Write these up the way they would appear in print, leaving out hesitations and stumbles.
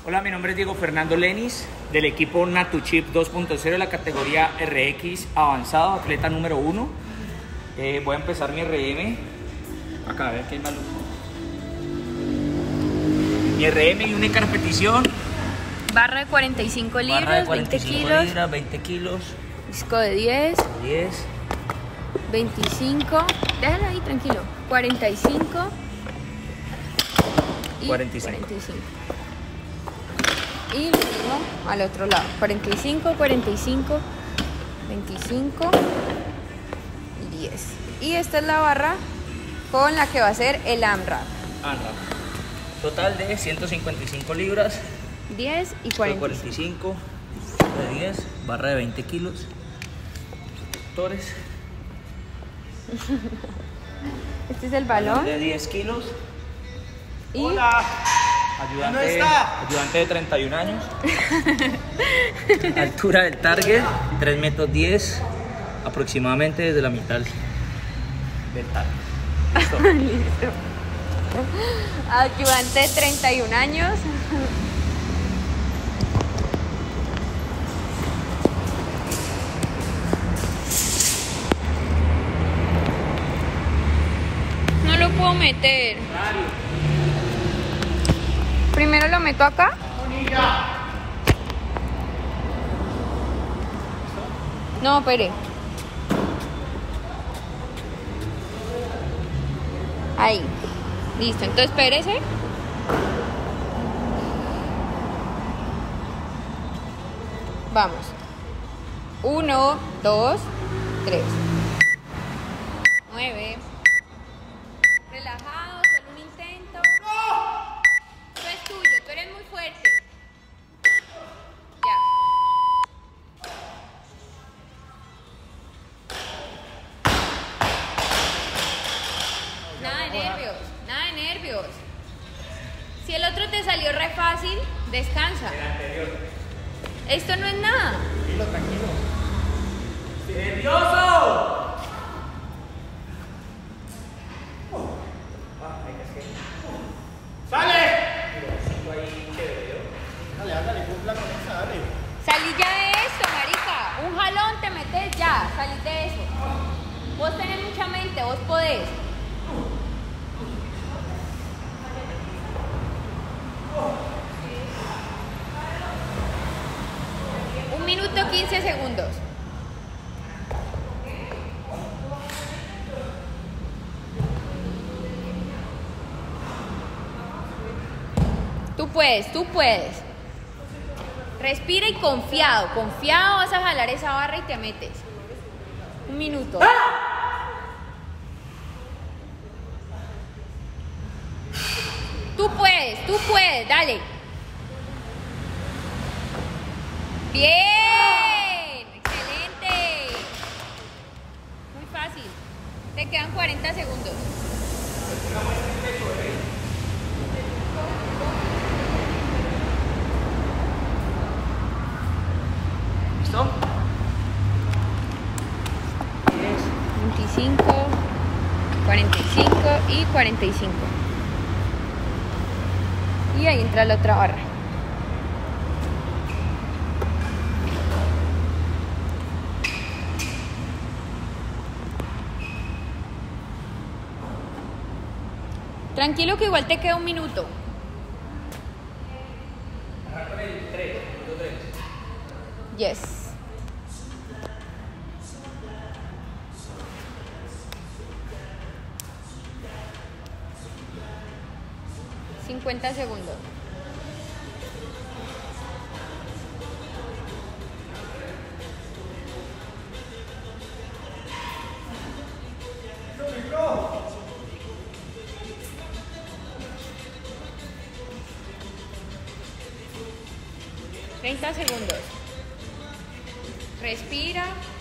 Hola, mi nombre es Diego Fernando Lenis, del equipo Natuchip 2.0 de la categoría RX avanzado, atleta número 1. Voy a empezar mi RM. Acá, a ver qué hay malo. Mi RM y única repetición. Barra de 45 libras, Barra de 45 20 kilos. libras, 20 kilos. Disco de 10. 10. 25. Déjalo ahí, tranquilo. 45. Y 45. Y lo mismo al otro lado. 45, 45, 25 y 10. Y esta es la barra con la que va a ser el AMRAP. Total de 155 libras. 10 y 45 de 10, barra de 20 kilos. Doctores. Este es el balón. De 10 kilos. Y hola. Ayudante de 31 años. Altura del target, 3 metros 10, aproximadamente desde la mitad del target. Listo. listo. Ayudante de 31 años. No lo puedo meter. Primero lo meto acá. No, espere. Ahí. Listo, entonces espérese. Vamos. 1, 2, 3. 9. Relajado, solo un intento. Esto es tuyo, tú eres muy fuerte. Ya. Nada de nervios, nada de nervios. Si el otro te salió re fácil, descansa. El anterior. Esto no es nada. Tranquilo, tranquilo. ¡Nervioso! ¡Sale! Dale, cumpla con esa, dale. Salí ya de esto, marica. Un jalón te metes ya. Salí de eso. Vos tenés mucha mente, vos podés. Un minuto 15 segundos. Tú puedes, tú puedes. Respira y confiado, confiado vas a jalar esa barra y te metes. Un minuto. Tú puedes, dale. Bien, excelente. Muy fácil. Te quedan 40 segundos. ¿Listo? 25, 45 y 45. Y ahí entra la otra barra. Tranquilo que igual te queda un minuto. Con el 3, minuto 3. Yes. $50 segundos. $30 segundos. Respira.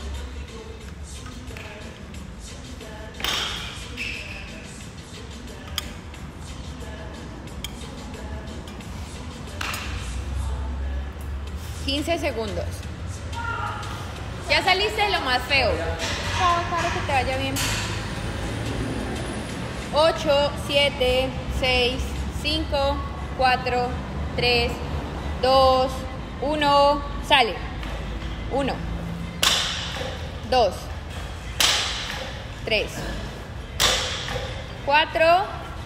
$15 segundos. Ya saliste de lo más feo. Para que te vaya bien. 8, 7, 6, 5, 4, 3, 2, 1, sale. 1, 2, 3, 4,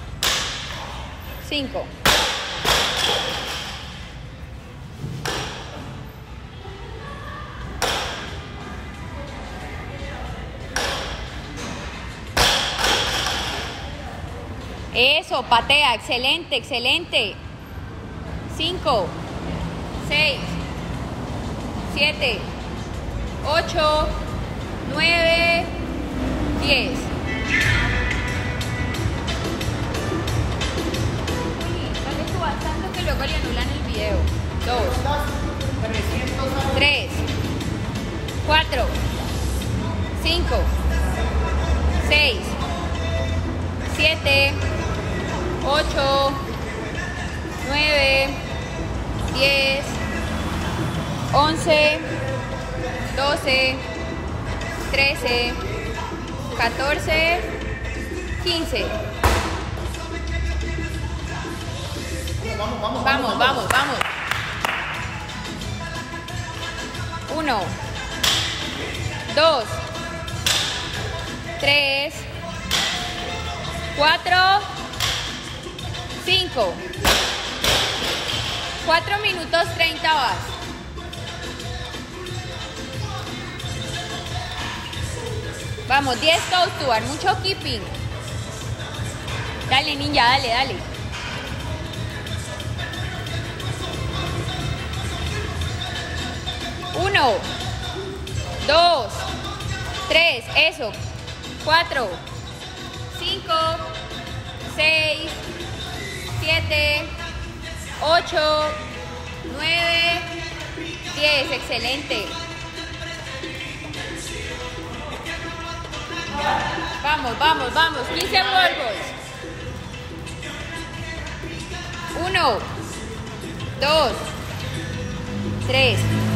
5. Eso, patea, excelente, excelente. 5, 6, 7, 8, 9, 10. Dale tú bastante que luego le anulan el video. 2, 3, 4, 5, 6, 7, 8, 9, 10, 11, 12, 13, 14, 15. Vamos, vamos, vamos. 1, 2, 3, 4, 5. 4 minutos 30 vas. Vamos, 10 toes to bar, mucho keeping. Dale, ninja, dale, dale. 1, 2, 3, eso. 4, 5, 6, 7, 8, 9, 10, excelente. Vamos, vamos, vamos, 15 polvos. 1, 2, 3,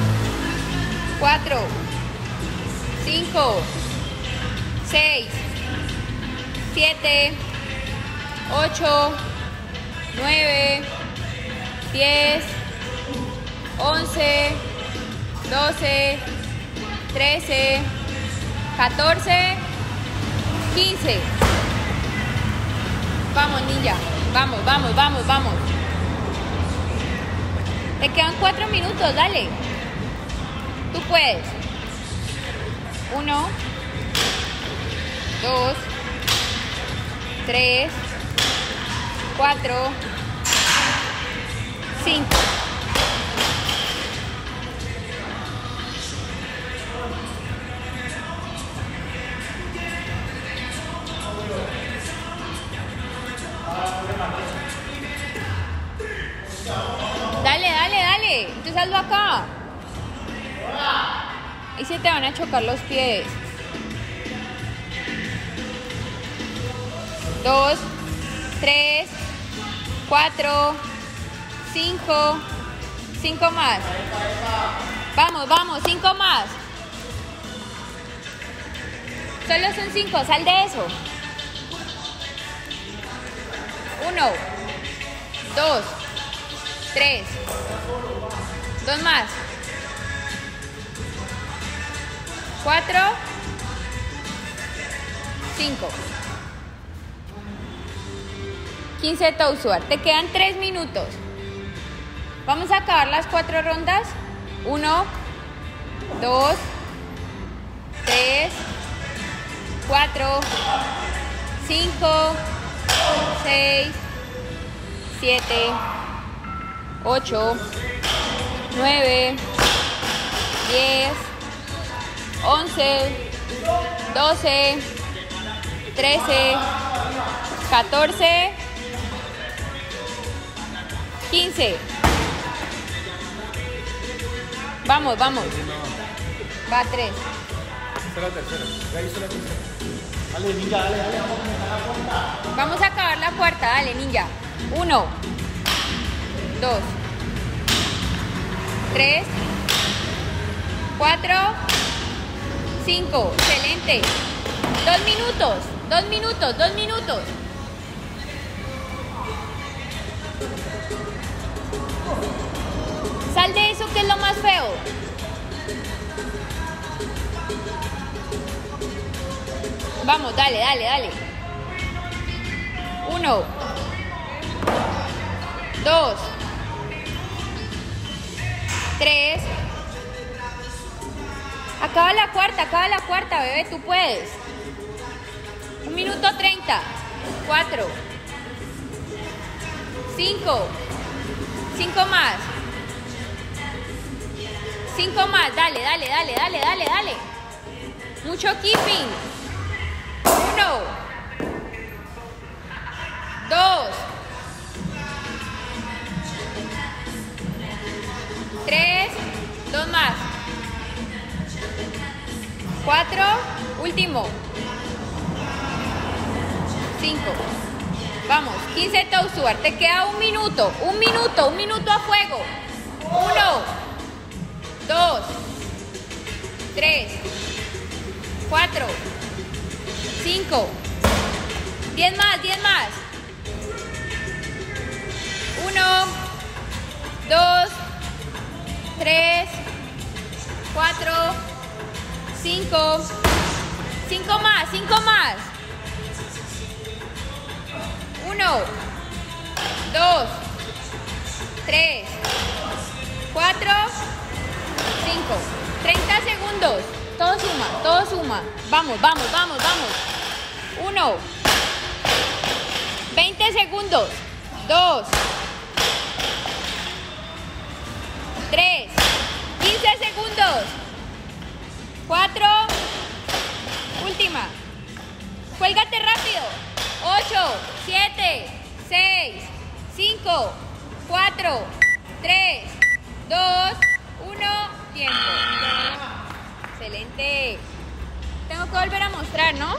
4, 5, 6, 7, 8, 9, 10, 11, 12, 13, 14, 15. Vamos, ninja. Vamos, vamos, vamos, vamos. Te quedan 4 minutos, dale. Tú puedes. 1, 2, 3, 4, 5. Dale, dale, dale. Entonces hazlo acá. Y se te van a chocar los pies. 2, 3, 4, 5. 5 más. Vamos, vamos, 5 más. Solo son 5, sal de eso. 1, 2, 3. 2 más. 4, 5. 15 toe to bar. Te quedan 3 minutos. Vamos a acabar las 4 rondas. 1, 2, 3, 4, 5, 6, 7, 8, 9, 10, 11, 12, 13, 14, 15. Vamos, vamos. Va 3. Esta es la tercera. Ya hizo la tercera. Dale, ninja, dale, dale. Vamos a comenzar la cuarta. Vamos a acabar la cuarta, dale, ninja. 1, 2, 3, 4, 5. Excelente. 2 minutos, 2 minutos, 2 minutos. eso que es lo más feo. Vamos, dale, dale, dale. 1, 2, 3. Acaba la cuarta, bebé, tú puedes. 1 minuto 30. 4, 5. 5 más. 5 más, dale, dale, dale, dale, dale, dale. Mucho keeping. 1, 2, 3, 2 más. 4, último. 5. Vamos, 15 toes to bar. Te queda 1 minuto. 1 minuto, 1 minuto a fuego. 1, 2, 3, 4, 5. 10 más, 10 más. 1, 2, 3, 4, 5. 5 más, 5 más. 1, 2, 3, 4, 5. 30 segundos. Todo suma, todo suma. Vamos, vamos, vamos, vamos. 1, 20 segundos. 2, 3, 15 segundos. 4, última. Cuélgate rápido. 8, 7, 6, 5, 4, 3, 2, 1, tiempo. Excelente. Tengo que volver a mostrar, ¿no?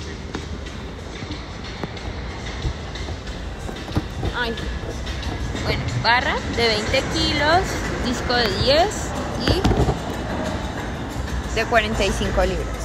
Ay. Bueno, barra de 20 kilos, disco de 10 y de 45 libras.